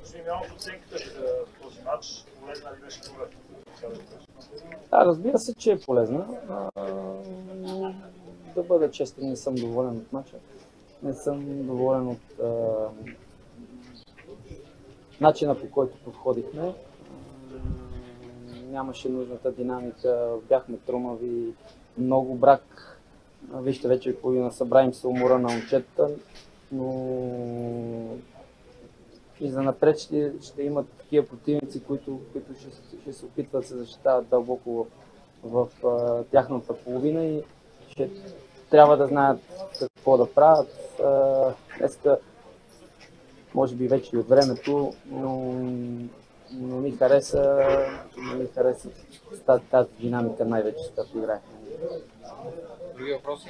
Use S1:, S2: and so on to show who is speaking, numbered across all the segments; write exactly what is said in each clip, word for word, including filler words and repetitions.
S1: минималната оценката ви за този матч, полезна ли беше това?
S2: Да, разбира се, че е полезна. Да бъда честен, не съм доволен от матча. Не съм доволен от а, начина, по който подходихме. Нямаше нужната динамика, бяхме тромави, много брак. Вижте, вече половина събра им се умора на момчетата, но и за напред ще, ще имат такива противници, които, които ще, ще се опитват да се защитават дълбоко в, в, в тяхната половина и ще трябва да знаят какво да правят. Днеска, може би вече и от времето, но, но ми хареса, но ми хареса тази, тази динамика най-вече, с която играехме.
S3: Други въпроси?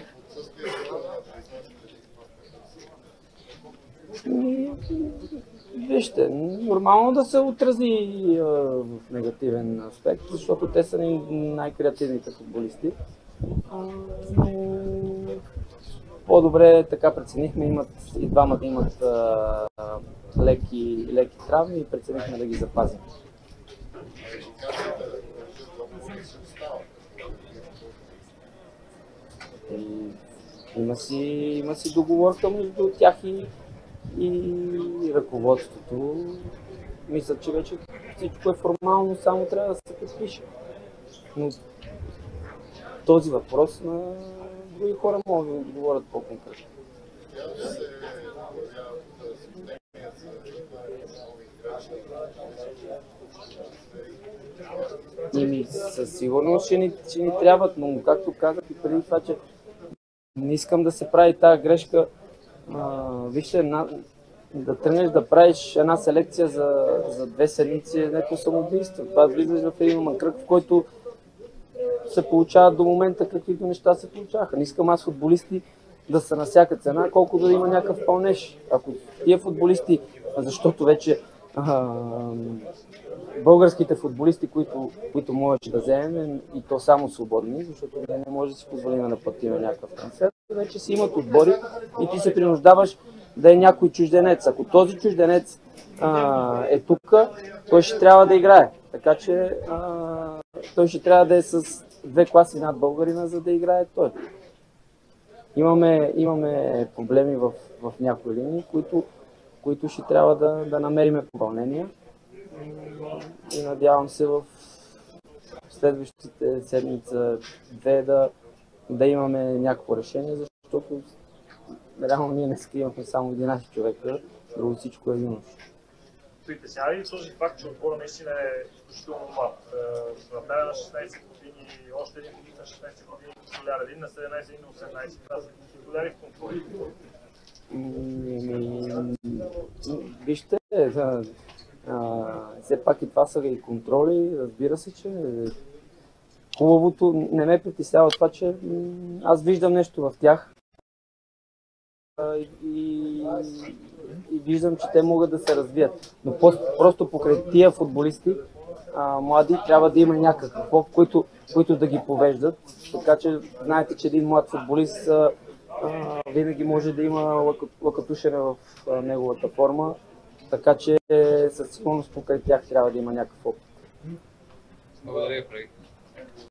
S2: Вижте, нормално да се отрази а, в негативен аспект, защото те са най-креативните футболисти. А, но по-добре така преценихме, имат, и двамата имат а, леки, леки травми и преценихме да ги запазим. И, има, си, има си договорка между тях и, и ръководството. Мисля, че вече всичко е формално, само трябва да се подпише. Но този въпрос на други хора могат да говорят по-конкретно. Ими със сигурност ще ни, ще ни трябват, но както казах и преди това, че не искам да се прави тази грешка. А, вижте, на, да тръгнеш да правиш една селекция за, за две седмици е някакво самоубийство. Това влизаш в един кръг, в който се получават до момента каквито неща се получаваха. Не искам аз футболисти да са на всяка цена, колкото да има някакъв пълнеж. Ако тия футболисти, защото вече а, българските футболисти, които, които можеш да вземем и то само свободни, защото ние не може да си позволим да платим някакъв трансфер, вече си имат отбори и ти се принуждаваш да е някой чужденец. Ако този чужденец а, е тук, той ще трябва да играе. Така че а, той ще трябва да е с две класи над българина, за да играе той. Имаме, имаме проблеми в, в някои линии, които, които ще трябва да, да намериме попълнения. И надявам се в следващите седмица две да, да имаме някакво решение, защото реално ние не имахме само единайсет човека, друго всичко е юнош.
S1: Притеснява ли този факт, че отбора наистина е изключително млад? В размера на шестнайсет години, още един годин на шестнайсет години, соляр, един на седемнайсет, един на осемнайсет, това са соляри в контрол.
S2: Вижте, все пак и това са и контроли, разбира се, че хубавото не ме притеснява това, че аз виждам нещо в тях. И, и, и виждам, че те могат да се развият. Но просто покрай тия футболисти а, млади трябва да има някакъв клуб, които, които да ги повеждат. Така че знаете, че един млад футболист а, а, винаги може да има лъкатушене в а, неговата форма. Така че със сигурност покрай тях трябва да има някакъв опит.
S3: Благодаря, Фрей.